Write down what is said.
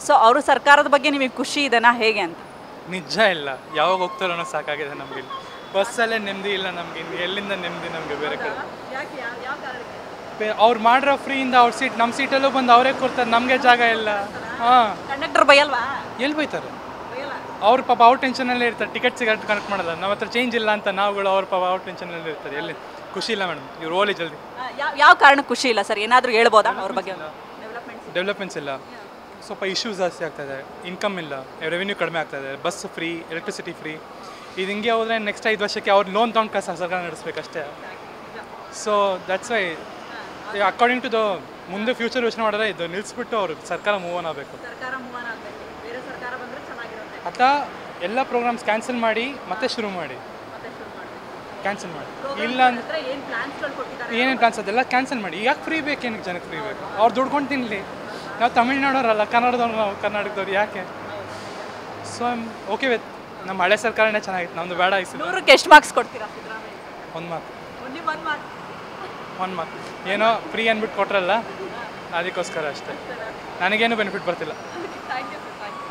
So ಅವರು ಸರ್ಕಾರದ ಬಗ್ಗೆ ನಿಮಗೆ ಖುಷಿ ಇದೆನಾ ಹೇಗೆ ಅಂತ? ನಿಜ ಇಲ್ಲ, ಯಾವಾಗ ಹೋಗ್ತಾರೋ ಅನ್ನೋ ಸಾಕಾಗಿದೆ ನಮಗೆ. ಬಸ್ಸಲ್ಲೇ ನೆಮ್ಮದಿ ಇಲ್ಲ ನಮಗೆ, ಎಲ್ಲಿಂದ ನೆಮ್ಮದಿ ನಮಗೆ ಬೇರೆ ಕಡೆ. ಅವ್ರು ಮಾಡಿರೋ ಫ್ರೀಯಿಂದ ಅವ್ರ ಸೀಟ್ ನಮ್ಮ ಸೀಟಲ್ಲೂ ಬಂದು ಅವರೇ ಕೊಡ್ತಾರೆ, ನಮಗೆ ಜಾಗ ಇಲ್ಲ. ಹಾಂ, ಕಂಡಕ್ಟರ್ ಬೈಯಲ್ವಾ? ಎಲ್ಲಿ ಬೈತಾರೆ? ಅವ್ರ ಪಾಪ ಅವ್ರ ಟೆನ್ಷನಲ್ಲೇ ಇರ್ತಾರೆ, ಟಿಕೆಟ್ ಸಿಗಟ್ಟು ಕನೆಕ್ಟ್ ಮಾಡಲ್ಲ. ನಮ್ಮ ಹತ್ರ ಚೇಂಜ್ ಇಲ್ಲ ಅಂತ ನಾವುಗಳು ಅವ್ರ ಪಾಪ ಅವ್ರ ಟೆನ್ಷನಲ್ಲಿ ಇರ್ತಾರೆ. ಎಲ್ಲಿ ಖುಷಿ ಇಲ್ಲ ಮೇಡಮ್, ಇವ್ರು ಓಲಿ ಜಲ್ದಿ. ಯಾವ ಕಾರಣಕ್ಕೆ ಖುಷಿ ಇಲ್ಲ ಸರ್? ಏನಾದರೂ ಹೇಳ್ಬೋದಾ ಅವ್ರ ಬಗ್ಗೆ? ಡೆವಲಪ್ಮೆಂಟ್ಸ್ ಇಲ್ಲ, ಸ್ವಲ್ಪ ಇಶ್ಯೂಸ್ ಜಾಸ್ತಿ ಆಗ್ತಾಯಿದೆ, ಇನ್ಕಮ್ ಇಲ್ಲ, ರೆವೆನ್ಯೂ ಕಡಿಮೆ ಆಗ್ತಾಯಿದೆ, ಬಸ್ ಫ್ರೀ, ಎಲೆಕ್ಟ್ರಿಸಿಟಿ ಫ್ರೀ. ಇದು ಹಿಂಗೆ ಹೋದರೆ ನೆಕ್ಸ್ಟ್ 5 ವರ್ಷಕ್ಕೆ ಅವ್ರು ಲೋನ್ ತೊಗೊಂಡು ಸರ್ಕಾರ ನಡೆಸ್ಬೇಕಷ್ಟೇ. So that's why according to the ಮುಂದೆ ಫ್ಯೂಚರ್ ಯೋಚನೆ ಮಾಡಿದ್ರೆ ಇದು ನಿಲ್ಲಿಸ್ಬಿಟ್ಟು ಅವರು ಸರ್ಕಾರ ಮೂವ್ ಆನ್ ಆಗಬೇಕು. ಅಥವಾ ಎಲ್ಲ ಪ್ರೋಗ್ರಾಮ್ಸ್ ಕ್ಯಾನ್ಸಲ್ ಮಾಡಿ ಮತ್ತೆ ಶುರು ಮಾಡಿ, ಕ್ಯಾನ್ಸಲ್ ಮಾಡಿ. ಇಲ್ಲ ಅಂದರೆ ಏನೇನು ಪ್ಲಾನ್ಸ್ ಅದೆಲ್ಲ ಕ್ಯಾನ್ಸಲ್ ಮಾಡಿ. ಯಾಕೆ ಫ್ರೀ ಬೇಕು? ಏನಕ್ಕೆ ಜನಕ್ಕೆ ಫ್ರೀ ಬೇಕು? ಅವ್ರು ದುಡ್ಕೊಂಡು ತಿನ್ನಲಿ. ನಾವು ತಮಿಳ್ನಾಡೋರಲ್ಲ, ಕನ್ನಡದವ್ರು, ನಾವು ಕರ್ನಾಟಕದವ್ರು, ಯಾಕೆ? ಸೊ ಐಮ್ ಓಕೆ ವಿತ್ ನಮ್ಮ ಹಳೆ ಸರ್ಕಾರನೇ ಚೆನ್ನಾಗಿತ್ತು, ನಮ್ಮದು ಬೇಡ. ಎಷ್ಟು ಮಾರ್ಕ್ಸ್ ಕೊಡ್ತೀರಾ? 1 ಮಾರ್ಕ್. 1 ಮಾರ್ಕ್ ಏನೋ ಫ್ರೀ ಅಂದ್ಬಿಟ್ಟು ಕೊಟ್ರಲ್ಲ, ಅದಕ್ಕೋಸ್ಕರ ಅಷ್ಟೇ. ನನಗೇನು ಬೆನಿಫಿಟ್ ಬರ್ತಿಲ್ಲ.